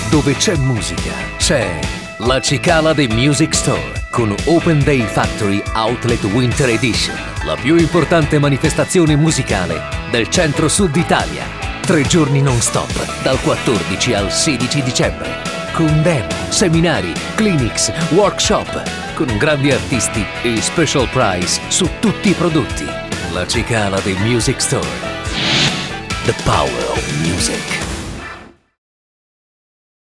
Dove c'è musica, c'è la Cicala The Music Store con Open Day Factory Outlet Winter Edition, la più importante manifestazione musicale del centro-sud Italia. 3 giorni non stop, dal 14 al 16 dicembre, con demo, seminari, clinics, workshop, con grandi artisti e special price su tutti i prodotti. La Cicala The Music Store. The power of music.